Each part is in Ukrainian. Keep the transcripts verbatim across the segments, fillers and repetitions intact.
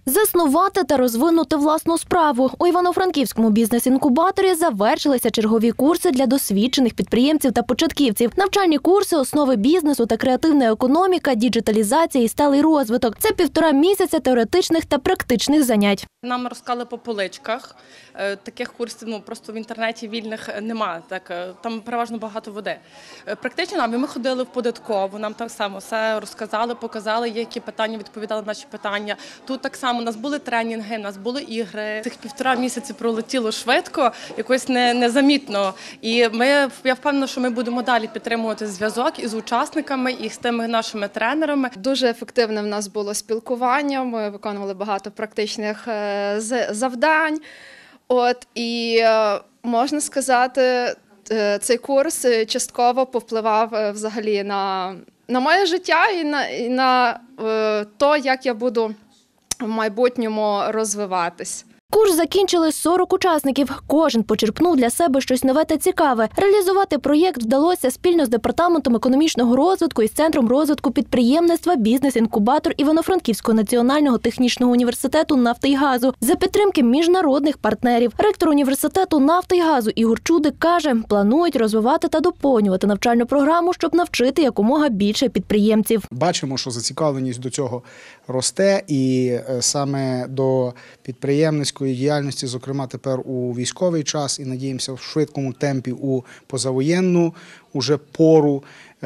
Заснувати та розвинути власну справу. У Івано-Франківському бізнес-інкубаторі завершилися чергові курси для досвідчених підприємців та початківців. Навчальні курси «Основи бізнесу та креативна економіка», «Діджиталізація і сталий розвиток». Це півтора місяця теоретичних та практичних занять. Нам розклали по поличках. Таких курсів ну, просто в інтернеті вільних немає. Так, там переважно багато води. Практично нам, ми ходили в податкову, нам так само все розказали, показали, які питання, відповідали на наші питання. Тут так само у нас були тренінги, у нас були ігри. Цих півтора місяці пролетіло швидко, якось не, незамітно. І ми, я впевнена, що ми будемо далі підтримувати зв'язок із учасниками, і з тими нашими тренерами. Дуже ефективне в нас було спілкування, ми виконували багато практичних завдань. От, і можна сказати, цей курс частково повпливав взагалі на, на моє життя і на, і на те, як я буду в майбутньому розвиватись. Курс закінчили сорок учасників. Кожен почерпнув для себе щось нове та цікаве. Реалізувати проєкт вдалося спільно з Департаментом економічного розвитку і з Центром розвитку підприємництва «Бізнес-інкубатор» Івано-Франківського національного технічного університету нафти і газу за підтримки міжнародних партнерів. Ректор університету нафти і газу Ігор Чудик каже, планують розвивати та доповнювати навчальну програму, щоб навчити якомога більше підприємців. Бачимо, що зацікавленість до цього росте, і саме до підприємницького діяльності, зокрема тепер у військовий час, і надіємося в швидкому темпі у позавоєнну уже пору,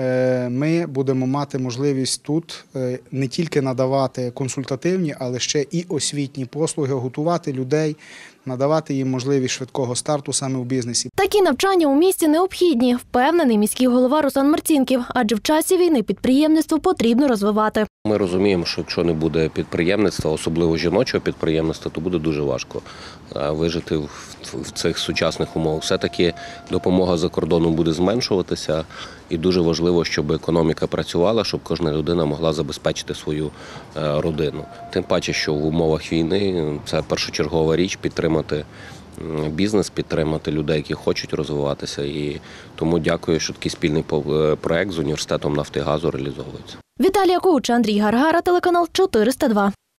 ми будемо мати можливість тут не тільки надавати консультативні, але ще і освітні послуги, готувати людей, надавати їм можливість швидкого старту саме в бізнесі. Такі навчання у місті необхідні, впевнений міський голова Руслан Марцінків, адже в часі війни підприємництво потрібно розвивати. Ми розуміємо, що якщо не буде підприємництва, особливо жіночого підприємництва, то буде дуже важко вижити в цих сучасних умовах. Все-таки допомога за кордоном буде зменшуватися, і дуже важливо, щоб економіка працювала, щоб кожна людина могла забезпечити свою родину. Тим паче, що в умовах війни це першочергова річ – підтримати бізнес, підтримати людей, які хочуть розвиватися. І тому дякую, що такий спільний проєкт з університетом нафти і газу реалізовується. Віталія Коуч, Андрій Гаргара, телеканал чотириста два.